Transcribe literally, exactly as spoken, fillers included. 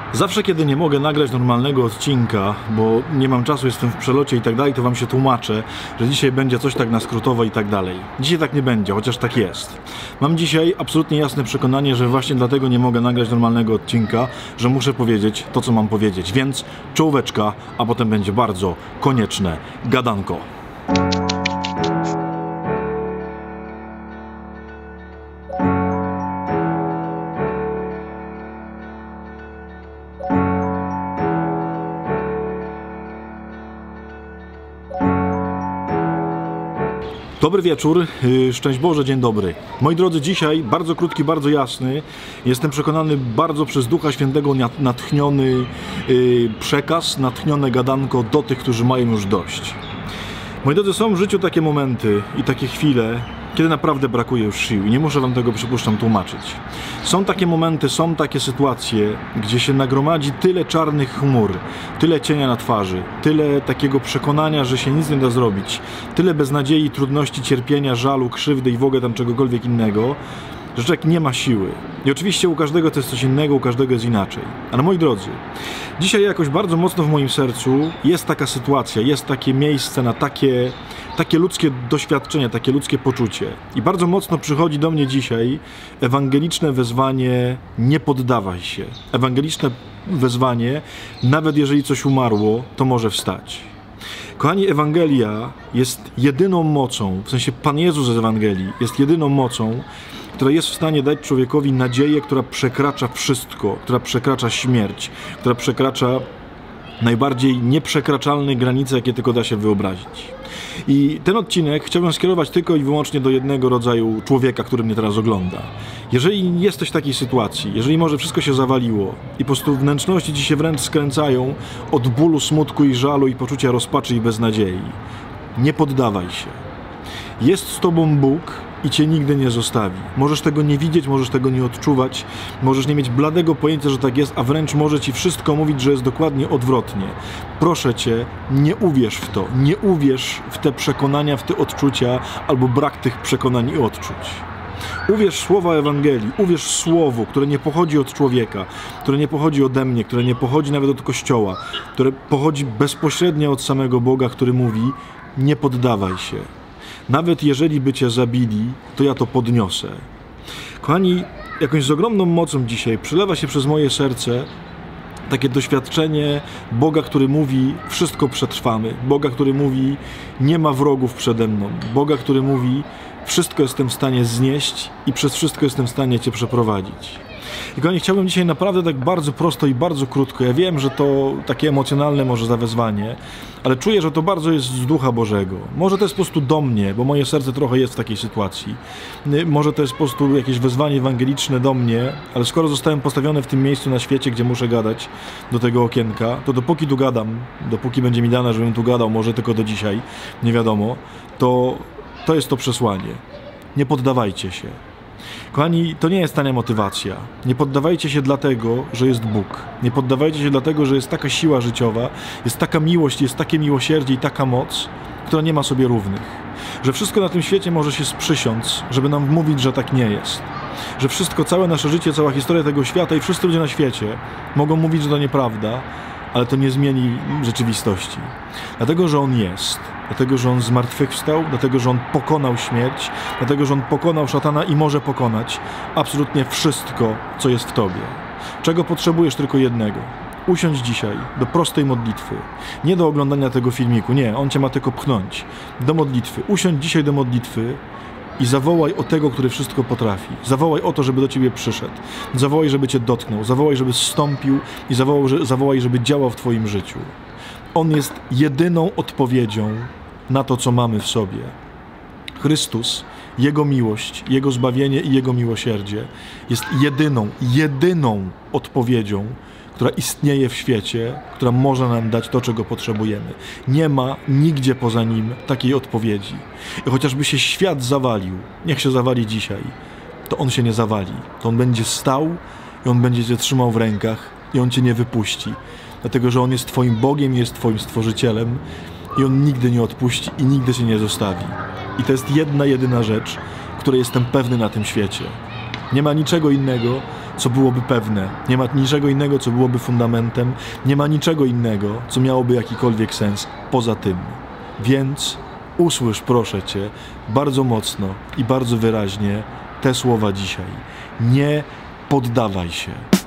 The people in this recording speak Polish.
Zawsze, kiedy nie mogę nagrać normalnego odcinka, bo nie mam czasu, jestem w przelocie i tak dalej, to wam się tłumaczę, że dzisiaj będzie coś tak na skrótowo i tak dalej. Dzisiaj tak nie będzie, chociaż tak jest. Mam dzisiaj absolutnie jasne przekonanie, że właśnie dlatego nie mogę nagrać normalnego odcinka, że muszę powiedzieć to, co mam powiedzieć. Więc czołóweczka, a potem będzie bardzo konieczne gadanko. Dobry wieczór, szczęść Boże, dzień dobry. Moi drodzy, dzisiaj bardzo krótki, bardzo jasny, jestem przekonany bardzo przez Ducha Świętego natchniony przekaz, natchnione gadanko do tych, którzy mają już dość. Moi drodzy, są w życiu takie momenty i takie chwile, kiedy naprawdę brakuje już sił i nie muszę wam tego, przypuszczam, tłumaczyć. Są takie momenty, są takie sytuacje, gdzie się nagromadzi tyle czarnych chmur, tyle cienia na twarzy, tyle takiego przekonania, że się nic nie da zrobić, tyle beznadziei, trudności, cierpienia, żalu, krzywdy i w ogóle tam czegokolwiek innego, że człowiek nie ma siły. I oczywiście u każdego to jest coś innego, u każdego jest inaczej. Ale moi drodzy, dzisiaj jakoś bardzo mocno w moim sercu jest taka sytuacja, jest takie miejsce na takie, takie ludzkie doświadczenie, takie ludzkie poczucie. I bardzo mocno przychodzi do mnie dzisiaj ewangeliczne wezwanie: nie poddawaj się. Ewangeliczne wezwanie: nawet jeżeli coś umarło, to może wstać. Kochani, Ewangelia jest jedyną mocą, w sensie Pan Jezus z Ewangelii jest jedyną mocą, która jest w stanie dać człowiekowi nadzieję, która przekracza wszystko, która przekracza śmierć, która przekracza najbardziej nieprzekraczalne granice, jakie tylko da się wyobrazić. I ten odcinek chciałbym skierować tylko i wyłącznie do jednego rodzaju człowieka, który mnie teraz ogląda. Jeżeli jesteś w takiej sytuacji, jeżeli może wszystko się zawaliło i po prostu wnętrzności ci się wręcz skręcają od bólu, smutku i żalu i poczucia rozpaczy i beznadziei, nie poddawaj się. Jest z tobą Bóg i cię nigdy nie zostawi. Możesz tego nie widzieć, możesz tego nie odczuwać, możesz nie mieć bladego pojęcia, że tak jest, a wręcz może ci wszystko mówić, że jest dokładnie odwrotnie. Proszę cię, nie uwierz w to, nie uwierz w te przekonania, w te odczucia albo brak tych przekonań i odczuć. Uwierz w słowa Ewangelii, uwierz słowu, które nie pochodzi od człowieka, które nie pochodzi ode mnie, które nie pochodzi nawet od Kościoła, które pochodzi bezpośrednio od samego Boga, który mówi: nie poddawaj się. Nawet jeżeli by cię zabili, to ja to podniosę. Kochani, jakąś z ogromną mocą dzisiaj przelewa się przez moje serce takie doświadczenie Boga, który mówi: wszystko przetrwamy. Boga, który mówi: nie ma wrogów przede mną. Boga, który mówi: wszystko jestem w stanie znieść i przez wszystko jestem w stanie cię przeprowadzić. I kochani, chciałbym dzisiaj naprawdę tak bardzo prosto i bardzo krótko. Ja wiem, że to takie emocjonalne może zawezwanie, ale czuję, że to bardzo jest z Ducha Bożego. Może to jest po prostu do mnie, bo moje serce trochę jest w takiej sytuacji. Może to jest po prostu jakieś wezwanie ewangeliczne do mnie, ale skoro zostałem postawiony w tym miejscu na świecie, gdzie muszę gadać do tego okienka, to dopóki tu gadam, dopóki będzie mi dane, żebym tu gadał, może tylko do dzisiaj, nie wiadomo, to to jest to przesłanie. Nie poddawajcie się. Kochani, to nie jest tania motywacja. Nie poddawajcie się dlatego, że jest Bóg. Nie poddawajcie się dlatego, że jest taka siła życiowa, jest taka miłość, jest takie miłosierdzie i taka moc, która nie ma sobie równych. Że wszystko na tym świecie może się sprzysiąc, żeby nam wmówić, że tak nie jest. Że wszystko, całe nasze życie, cała historia tego świata i wszyscy ludzie na świecie mogą mówić, że to nieprawda, ale to nie zmieni rzeczywistości. Dlatego, że On jest. Dlatego, że On zmartwychwstał, dlatego, że On pokonał śmierć, dlatego, że On pokonał szatana i może pokonać absolutnie wszystko, co jest w tobie. Czego potrzebujesz? Tylko jednego. Usiądź dzisiaj do prostej modlitwy. Nie do oglądania tego filmiku, nie, on cię ma tylko pchnąć. Do modlitwy. Usiądź dzisiaj do modlitwy i zawołaj o tego, który wszystko potrafi. Zawołaj o to, żeby do ciebie przyszedł. Zawołaj, żeby cię dotknął. Zawołaj, żeby zstąpił i zawołaj, zawołaj, żeby działał w twoim życiu. On jest jedyną odpowiedzią na to, co mamy w sobie. Chrystus, Jego miłość, Jego zbawienie i Jego miłosierdzie jest jedyną, jedyną odpowiedzią, która istnieje w świecie, która może nam dać to, czego potrzebujemy. Nie ma nigdzie poza Nim takiej odpowiedzi. I chociażby się świat zawalił, niech się zawali dzisiaj, to On się nie zawali. To On będzie stał i On będzie cię trzymał w rękach i On cię nie wypuści. Dlatego, że On jest twoim Bogiem i jest twoim Stworzycielem i On nigdy nie odpuści i nigdy się nie zostawi. I to jest jedna, jedyna rzecz, której jestem pewny na tym świecie. Nie ma niczego innego, co byłoby pewne. Nie ma niczego innego, co byłoby fundamentem. Nie ma niczego innego, co miałoby jakikolwiek sens poza tym. Więc usłysz, proszę Cię, bardzo mocno i bardzo wyraźnie te słowa dzisiaj. Nie poddawaj się.